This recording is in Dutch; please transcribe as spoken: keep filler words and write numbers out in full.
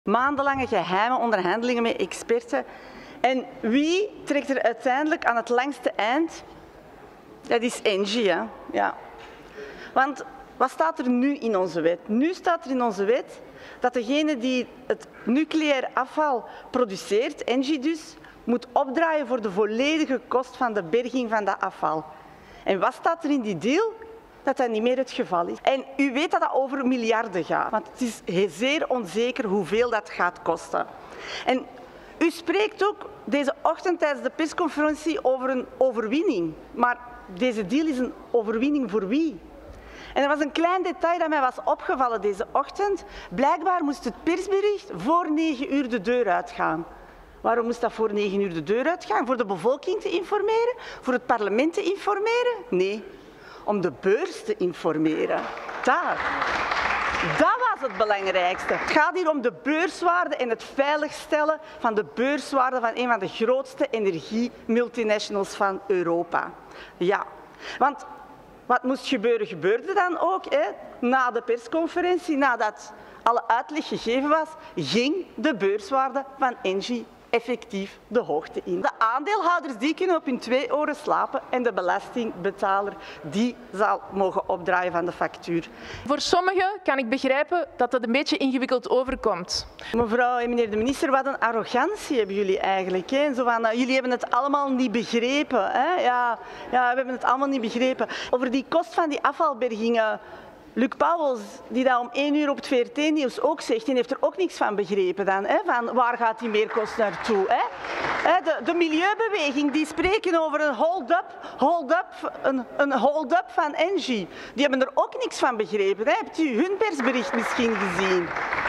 Maandenlange geheime onderhandelingen met experten. En wie trekt er uiteindelijk aan het langste eind? Dat is Engie. Hè? Ja. Want wat staat er nu in onze wet? Nu staat er in onze wet dat degene die het nucleair afval produceert, Engie dus, moet opdraaien voor de volledige kost van de berging van dat afval. En wat staat er in die deal? Dat dat niet meer het geval is. En u weet dat dat over miljarden gaat, want het is zeer onzeker hoeveel dat gaat kosten. En u spreekt ook deze ochtend tijdens de persconferentie over een overwinning. Maar deze deal is een overwinning voor wie? En er was een klein detail dat mij was opgevallen deze ochtend. Blijkbaar moest het persbericht voor negen uur de deur uitgaan. Waarom moest dat voor negen uur de deur uitgaan? Voor de bevolking te informeren? Voor het parlement te informeren? Nee, om de beurs te informeren. Daar. Dat was het belangrijkste. Het gaat hier om de beurswaarde en het veiligstellen van de beurswaarde van een van de grootste energiemultinationals van Europa. Ja, want wat moest gebeuren, gebeurde dan ook. Hè? Na de persconferentie, nadat alle uitleg gegeven was, ging de beurswaarde van Engie effectief de hoogte in. De aandeelhouders die kunnen op hun twee oren slapen en de belastingbetaler die zal mogen opdraaien van de factuur. Voor sommigen kan ik begrijpen dat dat een beetje ingewikkeld overkomt. Mevrouw en meneer de minister, wat een arrogantie hebben jullie eigenlijk. Hè? Zo van, uh, jullie hebben het allemaal niet begrepen. Hè? Ja, ja, we hebben het allemaal niet begrepen. Over die kost van die afvalbergingen. Luc Pauwels, die dat om één uur op het V R T-nieuws ook zegt, die heeft er ook niks van begrepen dan. Hè? Van waar gaat die meerkost naartoe? Hè? De, de milieubeweging, die spreken over een hold-up hold up, een, een hold-up van Engie. Die hebben er ook niks van begrepen. Hè? Hebt u hun persbericht misschien gezien?